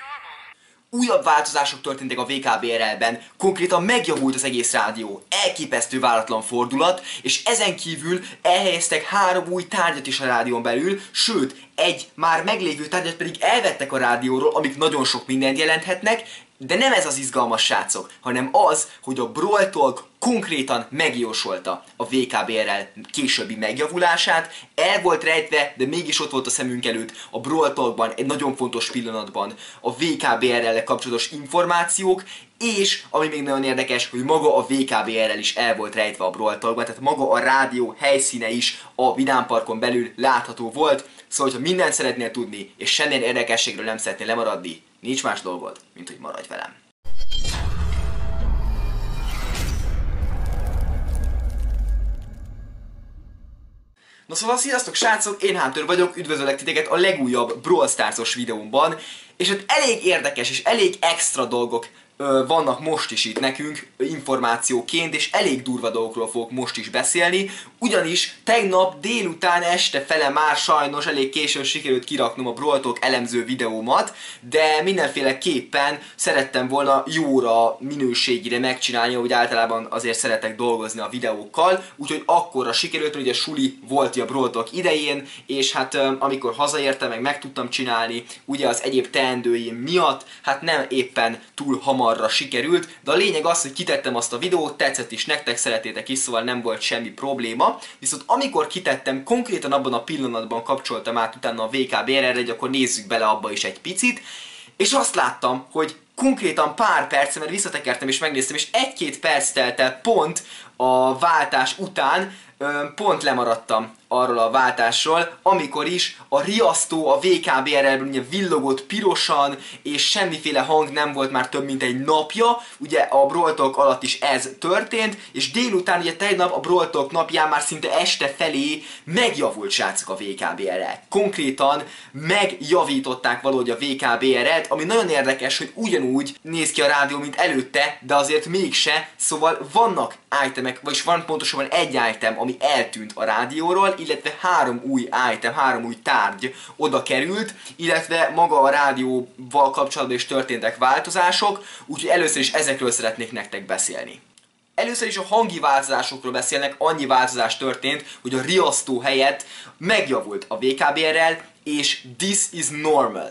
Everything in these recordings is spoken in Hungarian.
Újabb változások történtek a VKBRL-ben, konkrétan megjavult az egész rádió, elképesztő váratlan fordulat, és ezen kívül elhelyeztek 3 új tárgyat is a rádión belül, sőt, egy már meglévő tárgyat pedig elvettek a rádióról, amik nagyon sok mindent jelenthetnek, de nem ez az izgalmas, srácok, hanem az, hogy a Brawl Talk konkrétan megjósolta a VKBRL későbbi megjavulását, el volt rejtve, de mégis ott volt a szemünk előtt a Brawl Talkban egy nagyon fontos pillanatban a VKBRL-lel kapcsolatos információk, és ami még nagyon érdekes, hogy maga a VKBRL is el volt rejtve a Brawl Talkban, tehát maga a rádió helyszíne is a Vidámparkon belül látható volt, szóval ha mindent szeretnél tudni, és semmilyen érdekességről nem szeretnél lemaradni, nincs más dolgod, mint hogy maradj velem. Na szóval sziasztok, srácok, én Hunter vagyok, üdvözöllek titeket a legújabb Brawl Stars-os videómban, és hát elég érdekes és elég extra dolgok vannak most is itt nekünk információként, és elég durva dolgokról fogok most is beszélni, ugyanis tegnap délután este fele már sajnos elég későn sikerült kiraknom a Brawl Talk elemző videómat, de mindenféleképpen szerettem volna jóra, minőségére megcsinálni, hogy általában azért szeretek dolgozni a videókkal, úgyhogy akkorra sikerült, hogy a suli volt a Brawl Talk idején, és hát amikor hazaértem, meg tudtam csinálni, ugye az egyéb teendőim miatt, hát nem éppen túl hamarra sikerült, de a lényeg az, hogy kitettem azt a videót, tetszett is nektek, szeretétek is, szóval nem volt semmi probléma, viszont amikor kitettem, konkrétan abban a pillanatban kapcsoltam át utána a VKBRL-re, hogy akkor nézzük bele abba is egy picit, és azt láttam, hogy konkrétan pár perc, mert visszatekertem és megnéztem, és 1-2 perc telt el pont a váltás után, pont lemaradtam arról a váltásról, amikor is a riasztó a VKBRL-ben ugye villogott pirosan, és semmiféle hang nem volt már több mint egy napja, ugye a Brawl Talk alatt is ez történt, és délután ugye tegnap a Brawl Talk napján már szinte este felé megjavult, srácok, a VKBRL. Konkrétan megjavították valahogy a VKBRL-t, ami nagyon érdekes, hogy ugyanúgy néz ki a rádió, mint előtte, de azért mégse, szóval vannak itemek, vagyis van pontosabban egy item, ami eltűnt a rádióról, illetve 3 új item, 3 új tárgy oda került, illetve maga a rádióval kapcsolatban is történtek változások, úgyhogy először is ezekről szeretnék nektek beszélni. Először is a hangi változásokról beszélnek, annyi változás történt, hogy a riasztó helyett megjavult a VKBRL, és this is normal.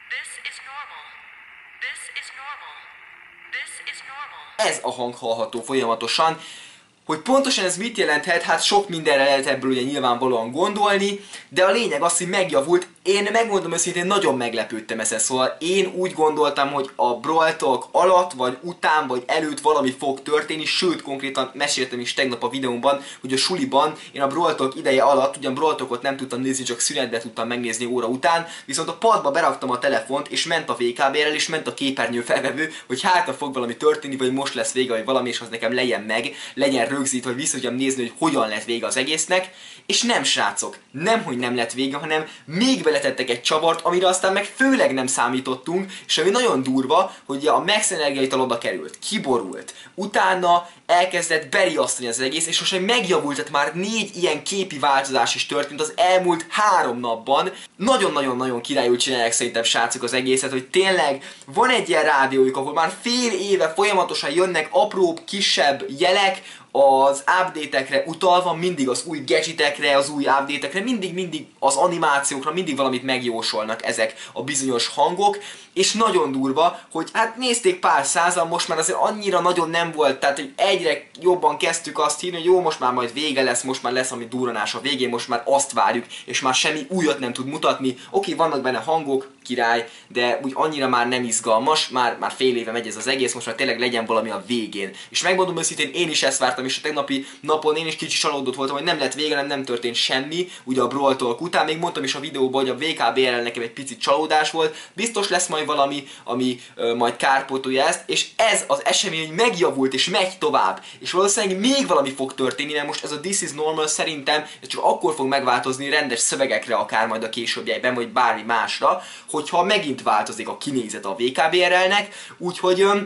Ez a hang hallható folyamatosan. Hogy pontosan ez mit jelenthet, hát sok mindenre lehet ebből ugye nyilvánvalóan gondolni, de a lényeg az, hogy megjavult. Én megmondom őszintén, nagyon meglepődtem ezen, szóval én úgy gondoltam, hogy a Brawl Talk alatt, vagy után, vagy előtt valami fog történni, sőt konkrétan meséltem is tegnap a videómban, hogy a suliban én a Brawl Talk ideje alatt ugyan Brawl Talkot nem tudtam nézni, csak szünetbe tudtam megnézni óra után, viszont a padba beraktam a telefont, és ment a VKBRL, és ment a képernyő felvevő, hogy hátra fog valami történni, vagy most lesz vége, vagy valami, és az nekem legyen meg, legyen rögzítve, hogy vissza tudjam nézni, hogy hogyan lett vége az egésznek, és nem, srácok, nemhogy nem lett vége, hanem még beletettek egy csavart, amire aztán meg főleg nem számítottunk, és ami nagyon durva, hogy a Max energiaital oda került, kiborult, utána elkezdett beriasztani az egész, és most megjavult, tehát már 4 ilyen képi változás is történt az elmúlt 3 napban. Nagyon-nagyon-nagyon királyul csinálják szerintem, srácok, az egészet, hogy tényleg van egy ilyen rádiójuk, ahol már fél éve folyamatosan jönnek apróbb, kisebb jelek, az update-ekre utalva, mindig az új gadgetekre, az új update-ekre, mindig az animációkra, mindig valamit megjósolnak ezek a bizonyos hangok, és nagyon durva, hogy hát nézték pár százan, most már azért annyira nagyon nem volt, tehát hogy egyre jobban kezdtük azt hívni, hogy jó, most már majd vége lesz, most már lesz ami durranás a végén, most már azt várjuk, és már semmi újat nem tud mutatni. Oké, vannak benne hangok, király, de úgy annyira már nem izgalmas, már fél éve megy ez az egész, most már tényleg legyen valami a végén. És megmondom őszintén, én is ezt vártam, és a tegnapi napon én is kicsit csalódott voltam, hogy nem lett vége, nem történt semmi, ugye a Brawl Talk után, még mondtam is a videóban, hogy a VKBRL nekem egy picit csalódás volt, biztos lesz majd valami, ami majd kárpótolja ezt, és ez az esemény megjavult és megy tovább, és valószínűleg még valami fog történni, mert most ez a This is Normal szerintem ez csak akkor fog megváltozni rendes szövegekre, akár majd a későbbiekben, vagy bármi másra, hogyha megint változik a kinézet a VKBRL-nek, úgyhogy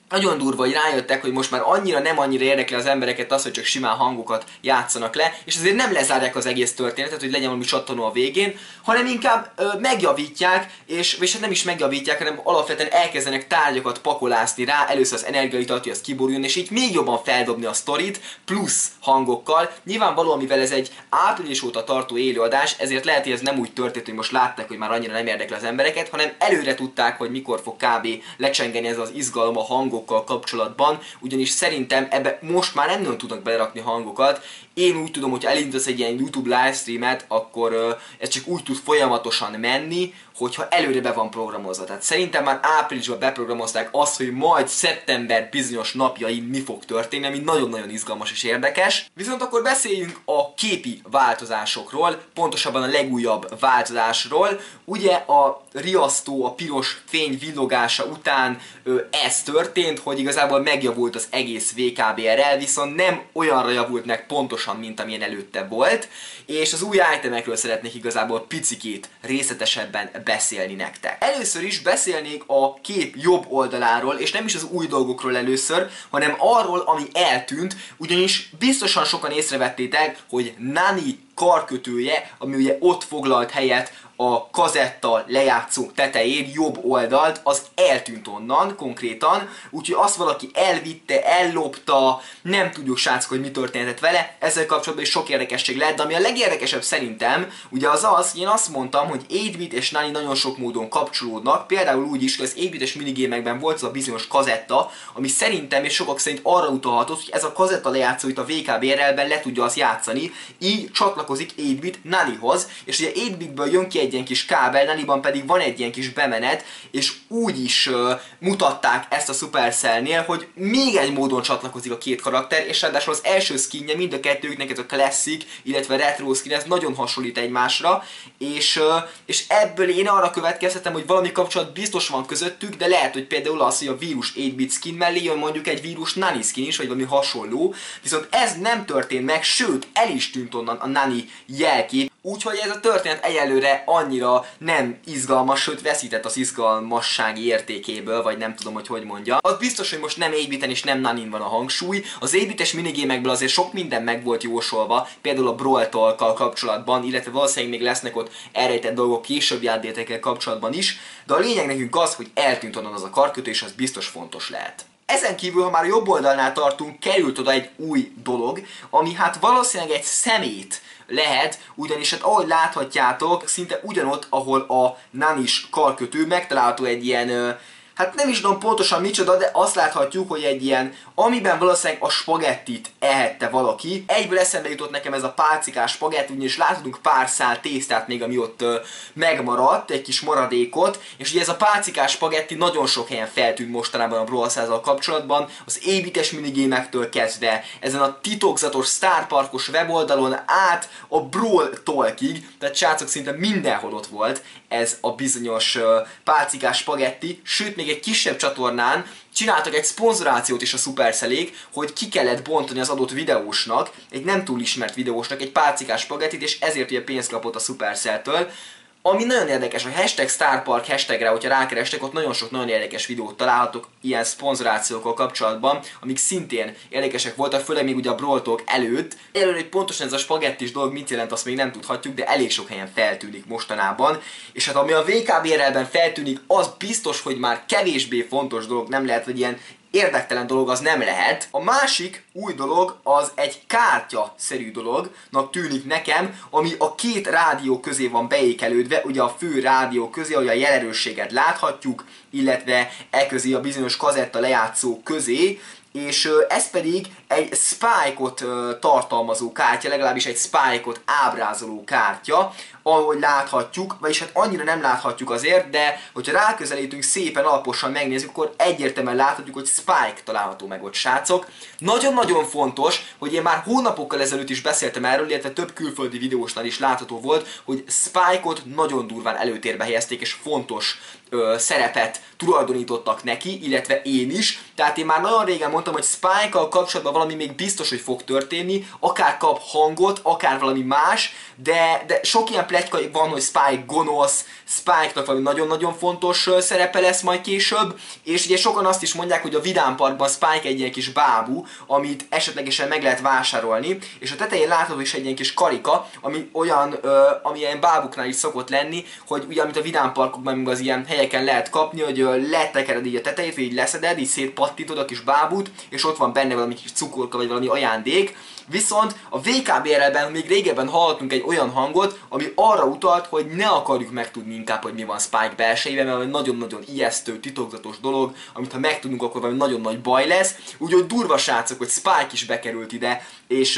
nagyon durva, hogy rájöttek, hogy most már nem annyira érdekli az embereket az, hogy csak simán hangokat játszanak le, és azért nem lezárják az egész történetet, hogy legyen valami csattanó a végén, hanem inkább megjavítják, és hát nem is megjavítják, hanem alapvetően elkezdenek tárgyakat pakolászni rá, először az energiaitalt, hogy az kiboruljon, és így még jobban feldobni a sztorit, plusz hangokkal. Nyilvánvalóan, mivel ez egy április óta tartó élőadás, ezért lehet, hogy ez nem úgy történt, hogy most látták, hogy már annyira nem érdekli az embereket, hanem előre tudták, hogy mikor fog kb. Lecsengeni ez az izgalom a hangokkal kapcsolatban, ugyanis szerintem ebbe most már nem nagyon tudnak belerakni hangokat. Én úgy tudom, hogy elindítasz egy ilyen YouTube livestreamet, akkor ez csak úgy tud folyamatosan menni, hogyha előre be van programozva. Tehát szerintem már áprilisban beprogramozták azt, hogy majd szeptember bizonyos napjain mi fog történni, ami nagyon-nagyon izgalmas és érdekes. Viszont akkor beszéljünk a képi változásokról, pontosabban a legújabb változásról. Ugye a riasztó, a piros fény villogása után ez történt, hogy igazából megjavult az egész VKBRL, viszont nem olyanra javult meg pontosan, mint amilyen előtte volt, és az új itemekről szeretnék igazából picikét részletesebben beszélni nektek. Először is beszélnék a kép jobb oldaláról, és nem is az új dolgokról először, hanem arról, ami eltűnt, ugyanis biztosan sokan észrevettétek, hogy Nani karkötője, ami ugye ott foglalt helyet a kazetta lejátszó tetején, jobb oldalt, az eltűnt onnan konkrétan, úgyhogy azt valaki elvitte, ellopta, nem tudjuk srácok, hogy mi történhetett vele, ezzel kapcsolatban is sok érdekesség lehet, de ami a legérdekesebb szerintem, ugye én azt mondtam, hogy 8-bit és Nani nagyon sok módon kapcsolódnak, például úgy is, hogy az 8-bites minigémekben volt az a bizonyos kazetta, ami szerintem és sokak szerint arra utalhatott, hogy ez a kazetta lejátszó itt a VKBRL-ben le tudja azt játszani, így csatlakozik 8-bit Nanihoz, és ugye 8-bitből jön ki egy ilyen kis kábel, Naniban pedig van egy ilyen kis bemenet, és úgy is mutatták ezt a Supercellnél, hogy még egy módon csatlakozik a két karakter, és ráadásul az első skinje mind a kettőknek, ez a Classic, illetve Retro skin, ez nagyon hasonlít egymásra, és ebből én arra következtetem, hogy valami kapcsolat biztos van közöttük, de lehet, hogy például az, hogy a vírus 8-bit skin mellé jön mondjuk egy vírus Nani skin is, vagy valami hasonló, viszont ez nem történt meg, sőt, el is tűnt onnan a Nani jelkép, úgyhogy ez a történet egyelőre annyira nem izgalmas, sőt veszített az izgalmassági értékéből, vagy nem tudom, hogy mondja. Az biztos, hogy most nem 8-biten és nem Nanin van a hangsúly. Az 8-bites minigémekből azért sok minden meg volt jósolva, például a Brawl Talkkal kapcsolatban, illetve valószínűleg még lesznek ott elrejtett dolgok későbbi update-ekkel kapcsolatban is, de a lényeg nekünk az, hogy eltűnt onnan az a karkötő, és az biztos fontos lehet. Ezen kívül, ha már a jobb oldalnál tartunk, került oda egy új dolog, ami hát valószínűleg egy szemét lehet, ugyanis hát ahogy láthatjátok, szinte ugyanott, ahol a Nanis karkötő megtalálható egy ilyen, hát nem is tudom pontosan micsoda, de azt láthatjuk, hogy egy ilyen, amiben valószínűleg a spagettit ehette valaki. Egyből eszembe jutott nekem ez a pálcikás spagetti, ugyanis láthatunk pár szál tésztát még, ami ott megmaradt, egy kis maradékot, és ugye ez a pálcikás spagetti nagyon sok helyen feltűnt mostanában a Brawl Stars-zal kapcsolatban, az 8-bites minigémektől kezdve, ezen a titokzatos Star Parkos weboldalon át a Brawl Talkig, tehát srácok szinte mindenhol ott volt ez a bizonyos pálcikás spagetti, sőt még egy kisebb csatornán csináltak egy szponzorációt is a Supercellék, hogy ki kellett bontani az adott videósnak, egy nem túl ismert videósnak egy pálcikás spagettit, és ezért ugye pénzt kapott a Supercelltől. Ami nagyon érdekes, a hashtag StarPark hashtagre, hogyha rákerestek, ott nagyon sok nagyon érdekes videót találhatok ilyen szponzorációkkal kapcsolatban, amik szintén érdekesek voltak, főleg még ugye a Brawl Talk előtt. Előre, hogy pontosan ez a spagettis dolog mit jelent, azt még nem tudhatjuk, de elég sok helyen feltűnik mostanában. És hát ami a VKBRL-ben feltűnik, az biztos, hogy már kevésbé fontos dolog nem lehet, hogy ilyen érdektelen dolog az nem lehet. A másik új dolog az egy kártya-szerű dolognak tűnik nekem, ami a két rádió közé van beékelődve, ugye a fő rádió közé, ahol a jelerősséget láthatjuk, illetve e közé a bizonyos kazetta lejátszó közé, és ez pedig egy Spike-ot tartalmazó kártya, legalábbis egy Spike-ot ábrázoló kártya, ahogy láthatjuk, vagyis hát annyira nem láthatjuk azért, de hogyha ráközelítünk szépen alaposan megnézzük, akkor egyértelműen láthatjuk, hogy Spike található meg ott, srácok. Nagyon-nagyon fontos, hogy én már hónapokkal ezelőtt is beszéltem erről, illetve több külföldi videósnál is látható volt, hogy Spike-ot nagyon durván előtérbe helyezték, és fontos szerepet tulajdonítottak neki, illetve én is. Tehát én már nagyon régen mondtam, hogy Spike-kal kapcsolatban valami még biztos, hogy fog történni, akár kap hangot, akár valami más, de sok ilyen pletyka van, hogy Spike gonosz, Spike-nak valami nagyon-nagyon fontos szerepe lesz majd később, és ugye sokan azt is mondják, hogy a Vidám Parkban Spike egy ilyen kis bábú, amit esetlegesen meg lehet vásárolni, és a tetején látható is egy ilyen kis karika, ami olyan, ami ilyen bábuknál is szokott lenni, hogy ugye amit a Vidám Parkokban az ilyen helyeken lehet kapni, hogy letekered így a tetejét, így leszeded, így szétpattintod a kis bábút, és ott van benne valami kis cukorka, vagy valami ajándék. Viszont a VKBRL-ben még régebben hallottunk egy olyan hangot, ami arra utalt, hogy ne akarjuk megtudni inkább, hogy mi van Spike belsejében, mert nagyon-nagyon ijesztő, titokzatos dolog, amit ha megtudunk, akkor valami nagyon nagy baj lesz. Úgyhogy durva srácok, hogy Spike is bekerült ide, és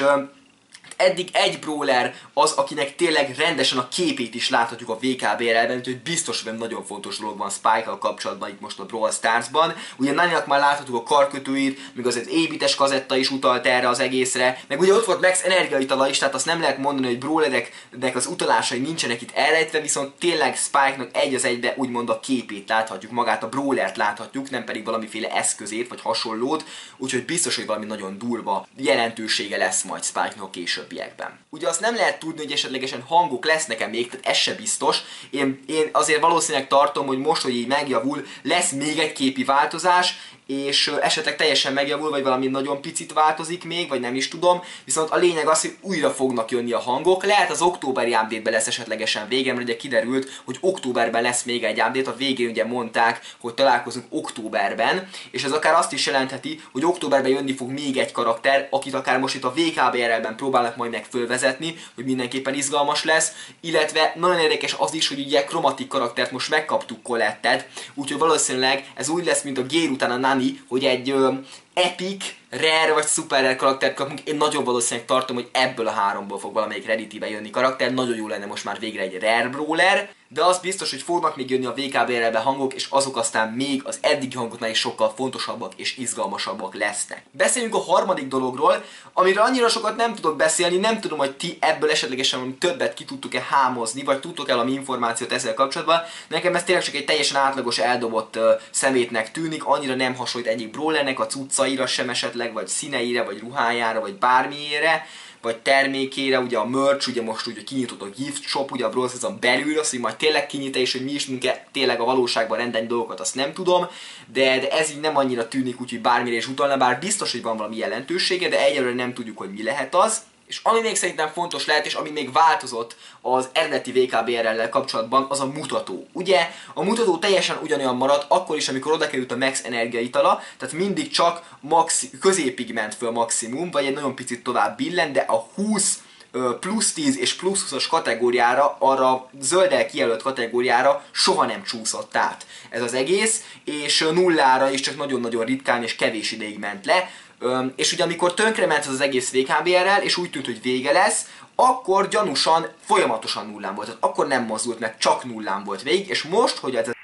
eddig egy brawler az, akinek tényleg rendesen a képét is láthatjuk a VKBRL-ben, úgyhogy biztos, hogy nagyon fontos dolog van Spike-kal kapcsolatban itt most a Brawl Stars-ban. Ugye Naninak már láthatjuk a karkötőit, még az egy ébítes kazetta is utalt erre az egészre, meg ugye ott volt Max energiaitala is, tehát azt nem lehet mondani, hogy brawlereknek az utalásai nincsenek itt elrejtve, viszont tényleg Spike-nak egy az egybe úgymond a képét láthatjuk, magát a brawlert láthatjuk, nem pedig valamiféle eszközét vagy hasonlót, úgyhogy biztos, hogy valami nagyon durva jelentősége lesz majd Spike-nak később. Ugye azt nem lehet tudni, hogy esetlegesen hangok lesznek-e még, tehát ez se biztos. Én azért valószínűleg tartom, hogy most, hogy így megjavul, lesz még egy képi változás, és esetleg teljesen megjavul, vagy valami nagyon picit változik még, vagy nem is tudom. Viszont a lényeg az, hogy újra fognak jönni a hangok. Lehet az októberi update-ben lesz esetlegesen vége, mert ugye kiderült, hogy októberben lesz még egy update. A végén ugye mondták, hogy találkozunk októberben, és ez akár azt is jelentheti, hogy októberben jönni fog még egy karakter, akit akár most itt a VKBRL-ben próbálnak majd meg fölvezetni, hogy mindenképpen izgalmas lesz. Illetve nagyon érdekes az is, hogy ugye Chromatic karaktert most megkaptuk Colettet, úgyhogy valószínűleg ez úgy lesz, mint a Gér után a Nani, hogy egy epic, rare vagy super rare karaktert kapunk. Én nagyon valószínűleg tartom, hogy ebből a háromból fog valamelyik Rarity-be jönni karakter. Nagyon jó lenne most már végre egy rare brawler, de az biztos, hogy fognak még jönni a VKBRL-be hangok, és azok aztán még az eddigi hangoknál is sokkal fontosabbak és izgalmasabbak lesznek. Beszéljünk a harmadik dologról, amiről annyira sokat nem tudok beszélni, nem tudom, hogy ti ebből esetlegesen többet ki tudtuk-e hámozni, vagy tudtok-e valami információt ezzel kapcsolatban. Nekem ez tényleg csak egy teljesen átlagos eldobott szemétnek tűnik, annyira nem hasonlít egyik brawlernek a cuccaira sem esetleg, vagy színeire, vagy ruhájára, vagy bármiére, vagy termékére, ugye a merch, ugye most ugye kinyitott a gift shop, ugye a Brawl Stars-on belül, azt, hogy majd tényleg kinyit, és hogy mi is tényleg a valóságban rendelni dolgokat, azt nem tudom, de ez így nem annyira tűnik, úgyhogy bármire is utalna, bár biztos, hogy van valami jelentősége, de egyelőre nem tudjuk, hogy mi lehet az. És ami még szerintem fontos lehet, és ami még változott az eredeti VKBRL-lel kapcsolatban, az a mutató. Ugye a mutató teljesen ugyanolyan maradt, akkor is, amikor oda került a Max energiaitala, tehát mindig csak középig ment föl maximum, vagy egy nagyon picit tovább billen, de a 20, plusz 10 és plusz 20-as kategóriára, arra zölddel kijelölt kategóriára soha nem csúszott át ez az egész, és nullára is csak nagyon-nagyon ritkán és kevés ideig ment le. És ugye amikor tönkrement ez az egész VKBRL, és úgy tűnt, hogy vége lesz, akkor gyanúsan folyamatosan nullán volt. Tehát akkor nem mozdult meg, csak nullán volt végig, és most, hogy ez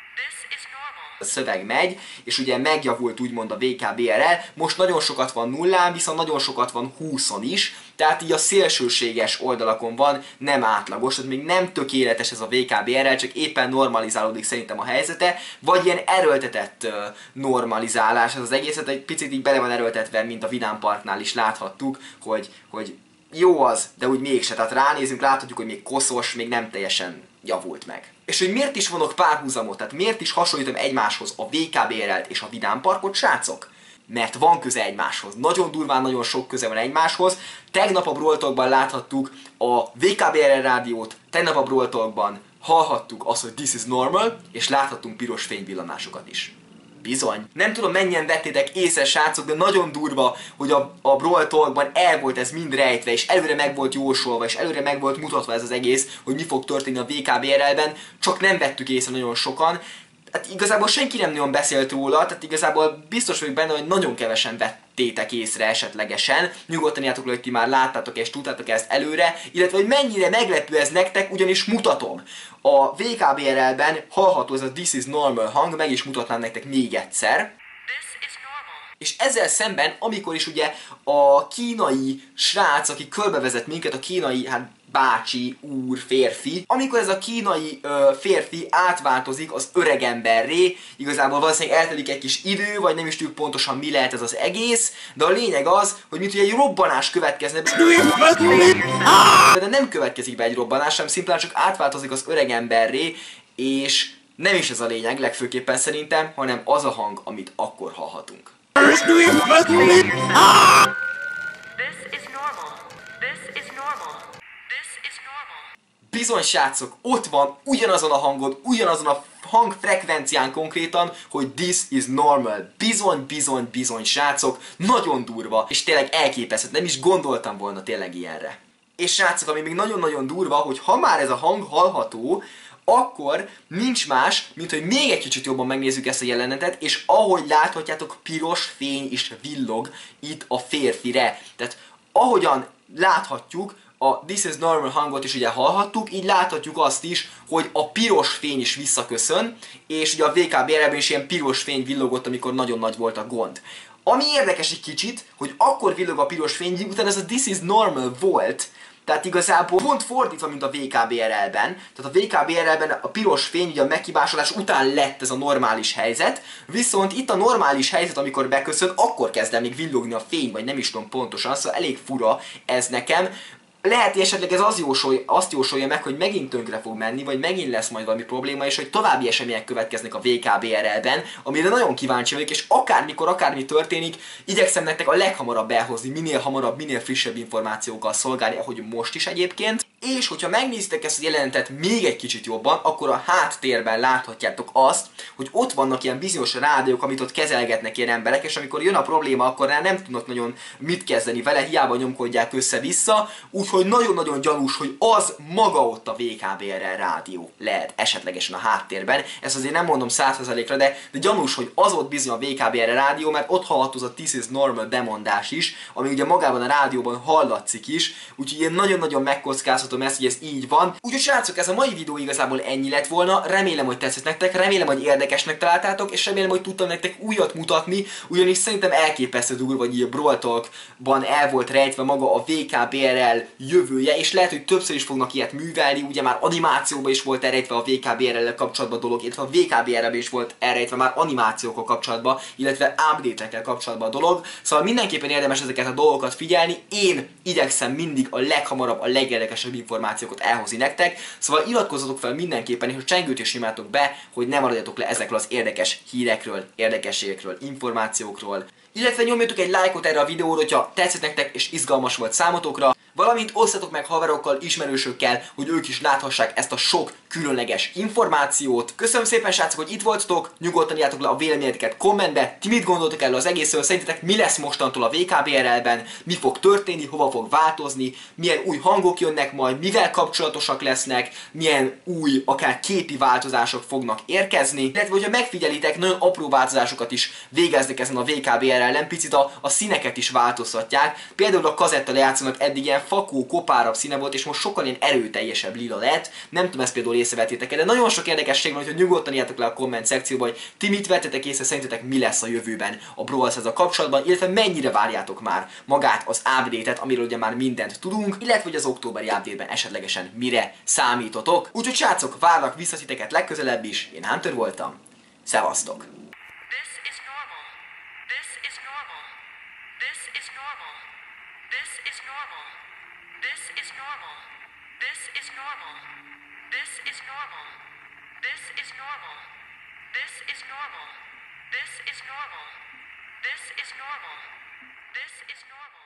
a szöveg megy, és ugye megjavult úgymond a VKBRL, most nagyon sokat van nullán, viszont nagyon sokat van 20-on is, tehát így a szélsőséges oldalakon van, nem átlagos, tehát még nem tökéletes ez a VKBRL, csak éppen normalizálódik szerintem a helyzete, vagy ilyen erőltetett normalizálás ez az egészet, egy picit így bele van erőltetve, mint a Vidám Parknál is láthattuk, hogy jó az, de úgy mégse, tehát ránézünk, láthatjuk, hogy még koszos, még nem teljesen javult meg. És hogy miért is vonok párhuzamot, tehát miért is hasonlítom egymáshoz a VKBRL-t és a Vidám Parkot, srácok? Mert van köze egymáshoz. Nagyon durván, nagyon sok köze van egymáshoz. Tegnap a Brawl Talkban láthattuk a VKBRL rádiót, tegnap a Brawl Talkban hallhattuk azt, hogy this is normal, és láthattunk piros fényvillanásokat is. Bizony. Nem tudom, mennyien vettétek észre, srácok, de nagyon durva, hogy a Brawl Talkban el volt ez mind rejtve, és előre meg volt jósolva, és előre meg volt mutatva ez az egész, hogy mi fog történni a VKBRL-ben, csak nem vettük észre nagyon sokan. Hát igazából senki nem nagyon beszélt róla, tehát igazából biztos vagyok benne, hogy nagyon kevesen vettétek észre esetlegesen. Nyugodtan írjátok le, hogy ti már láttátok és tudtátok ezt előre, illetve hogy mennyire meglepő ez nektek, ugyanis mutatom. A VKBRL-ben hallható ez a This is Normal hang, meg is mutatnám nektek még egyszer. És ezzel szemben, amikor is ugye a kínai srác, aki körbevezet minket, a kínai, hát bácsi, úr, férfi. Amikor ez a kínai férfi átváltozik az öregemberré, igazából valószínűleg eltelik egy kis idő, vagy nem is tudjuk pontosan mi lehet ez az egész, de a lényeg az, hogy mint hogy egy robbanás következne, de nem következik be egy robbanás, hanem szimplán csak átváltozik az öregemberré, és nem is ez a lényeg legfőképpen szerintem, hanem az a hang, amit akkor hallhatunk. Bizony srácok, ott van ugyanazon a hangon, ugyanazon a hangfrekvencián konkrétan, hogy this is normal. Bizony srácok, nagyon durva, és tényleg elképesztő, nem is gondoltam volna tényleg ilyenre. És srácok, ami még nagyon-nagyon durva, hogy ha már ez a hang hallható, akkor nincs más, mint hogy még egy kicsit jobban megnézzük ezt a jelenetet, és ahogy láthatjátok, piros fény is villog itt a férfire. Tehát ahogyan láthatjuk, a This is Normal hangot is ugye hallhattuk, így láthatjuk azt is, hogy a piros fény is visszaköszön, és ugye a VKBR-ben is ilyen piros fény villogott, amikor nagyon nagy volt a gond. Ami érdekes egy kicsit, hogy akkor villog a piros fény, utána ez a This is Normal volt, tehát igazából pont fordítva, mint a VKBRL-ben. Tehát a VKBRL-ben a piros fény ugye a meghibásolás után lett ez a normális helyzet, viszont itt a normális helyzet, amikor beköszön, akkor kezd el még villogni a fény, vagy nem is tudom pontosan, szóval elég fura ez nekem. Lehet, hogy esetleg ez azt jósolja meg, hogy megint tönkre fog menni, vagy megint lesz majd valami probléma, és hogy további események következnek a VKBRL-ben, amire nagyon kíváncsi vagyok, és akármikor, akármi történik, igyekszem nektek a leghamarabb elhozni, minél hamarabb, minél frissebb információkkal szolgálni, ahogy most is egyébként. És hogyha megnézitek ezt a jelenetet még egy kicsit jobban, akkor a háttérben láthatjátok azt, hogy ott vannak ilyen bizonyos rádiók, amit ott kezelgetnek ilyen emberek, és amikor jön a probléma, akkor nem tudnak nagyon mit kezdeni vele, hiába nyomkodják össze-vissza, úgyhogy nagyon-nagyon gyanús, hogy az maga ott a VKBRL rádió lehet esetlegesen a háttérben. Ezt azért nem mondom 100%-ra, de gyanús, hogy az ott bizony a VKBRL rádió, mert ott hallható az a This is Normal bemondás is, ami ugye magában a rádióban hallatszik is, úgyhogy én nagyon-nagyon megkockáztatom ezt, hogy ez így van. Úgyhogy srácok, ez a mai videó igazából ennyi lett volna, remélem, hogy tetszett nektek, remélem, hogy érdekesnek találtátok, és remélem, hogy tudtam nektek újat mutatni, ugyanis szerintem elképesztő durva, hogy így a Brawl Talkban el volt rejtve maga a VKBRL jövője, és lehet, hogy többször is fognak ilyet művelni, ugye már animációban is volt elrejtve a VKBRL-lel kapcsolatban dolog, illetve a VKBRL-ben is volt elrejtve már animációkkal kapcsolatban, illetve update-ekkel kapcsolatban a dolog, szóval mindenképpen érdemes ezeket a dolgokat figyelni, én igyekszem mindig a leghamarabb, a legérdekesebb információkat elhozni nektek, szóval iratkozzatok fel mindenképpen, és a csengőt is nyomátok be, hogy ne maradjatok le ezekről az érdekes hírekről, érdekességekről, információkról. Illetve nyomjatok egy lájkot erre a videóra, hogyha tetszett nektek és izgalmas volt számotokra, valamint osztatok meg haverokkal, ismerősökkel, hogy ők is láthassák ezt a sok különleges információt. Köszönöm szépen srácok, hogy itt voltatok, nyugodtan írjátok le a véleményeteket kommentbe, ti mit gondoltok erről az egészről, szerintetek mi lesz mostantól a VKBRL-ben, mi fog történni, hova fog változni, milyen új hangok jönnek majd, mivel kapcsolatosak lesznek, milyen új, akár képi változások fognak érkezni, illetve hogyha megfigyelitek, nagyon apró változásokat is végeznek ezen a VKBRL-en, picit a színeket is változtatják, például a kazetta lejátszónak eddig ilyen fakó, kopárabb színe volt, és most sokkal ilyen erőteljesebb lila lett. Nem tudom, ezt például észrevettétek-e, de nagyon sok érdekesség van, hogy nyugodtan írjátok le a komment szekcióba, hogy ti mit vettetek észre, szerintetek mi lesz a jövőben a Brawl Stars-a kapcsolatban, illetve mennyire várjátok már magát az update-et, amiről ugye már mindent tudunk, illetve hogy az októberi update-ben esetlegesen mire számítotok. Úgyhogy srácok, várlak vissza titeket legközelebb is, én Hunter voltam, szevasztok! This is normal.